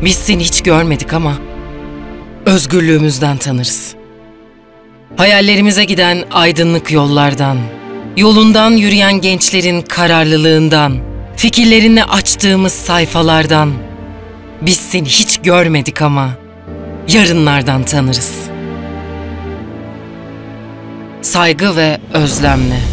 Biz seni hiç görmedik ama özgürlüğümüzden tanırız. Hayallerimize giden aydınlık yollardan, yolundan yürüyen gençlerin kararlılığından, fikirlerini açtığımız sayfalardan, biz seni hiç görmedik ama yarınlardan tanırız. Saygı ve özlemle.